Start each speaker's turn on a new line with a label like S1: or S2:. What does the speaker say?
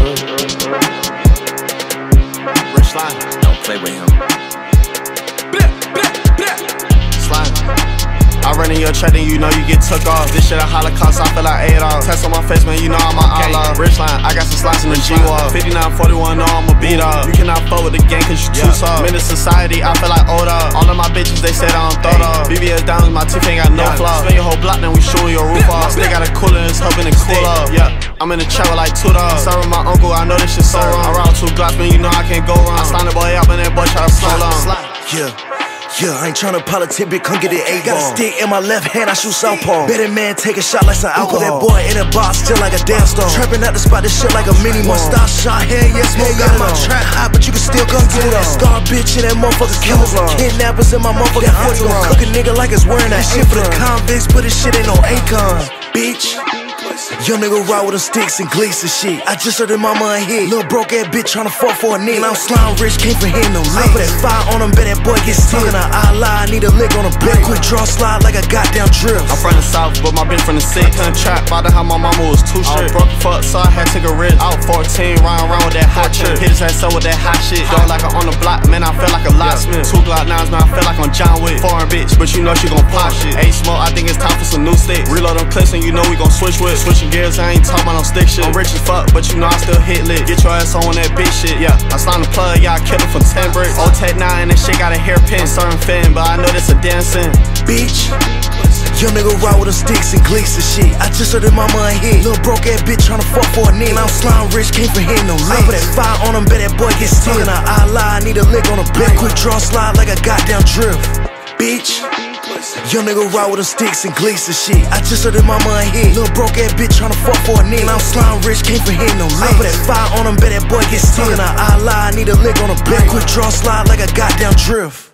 S1: Rich Slime,
S2: Don't play with him.
S1: Slime. I run in your track, then you know you get took off. This shit a holocaust, I feel like Adolf. Test on my face, man, you know I'm an outlaw. Rich Line, I got some slices in the G-Wall. 5941, know I'm a beat up. You cannot fuck with the gang cause you too soft. Menace society, I feel like old up. All of my bitches, they said I don't throw up. BBS down, my teeth ain't got no flaws. Spin your whole block, then we shooting your roof off. Still got a cooler, it's hoping to cool up. Yeah, I'm in the trap with like 2 dogs. Serving my uncle, I know this shit so wrong. I round 2 Glocks, man, you know I can't go wrong. I slime the boy up and that boy try to slow long.
S3: Yeah, I ain't tryna politic, bitch, come get it 8 ball. Got a stick in my left hand, I shoot southpaw. Better man take a shot like some alcohol. That boy in a box, still like a damn stone. Trapping out the spot, this shit like a mini mall. Stop shot, hell yeah, smoke got my trap hot, but you can still come get it on. Scar bitch in that motherfucker camouflage. Kidnappers in my motherfucking 40 gon' cook a nigga like it's wearing that shit for the convicts, but this shit ain't no Akon, bitch. Young nigga ride with them sticks and glees and shit. I just heard his mama a hit. Little broke ass bitch tryna fuck for a nigga. I'm slime rich, came for him, no lick. I put that fire on him, bet that boy get still. Talking I lie, I need a lick on a blick. Quick draw slide like a goddamn drill.
S1: I'm from the south, but my bitch from the city. Couldn't trap, about how my mama was too strict. I was broke fuck, so I had to take a risk. Out 14, riding around with that hot trip. Hit his ass up with that hot shit. Dog like I'm on the block, man, I feel like a locksmith. 2 Glock 9s, man, I feel like I'm John Wick. Foreign bitch, but you know she gon' pop shit. A-Smoke, I think it's time for some new sticks. Reload them clips and you know we gon' switch with. Switching gears, I ain't talking about no stick shit. I'm rich as fuck, but you know I still hit lit. Get your ass on that bitch shit, yeah. I slime the plug, yeah, I killed him for 10 bricks. Old Tech 9, and this shit got a hairpin. Certain fin, but I know this a dancing.
S3: Bitch, young nigga ride with them sticks and glees and shit. I just heard his mama a hit. Little broke ass bitch tryna fuck for a nigga. I'm slime rich, came for him, no lick. I put that fire on him, bet that boy get still. I lie, I need a lick on a blick. Quick draw slide like a goddamn drift. Bitch, young nigga ride with them sticks and glees and shit. I just heard his mama a hit. Little broke ass bitch tryna fuck for a nigga. I'm slime rich, came for him, no lick. I put that fire on him, bet that boy get still. I lie, I need a lick on a blick. Quick draw slide like a goddamn drift.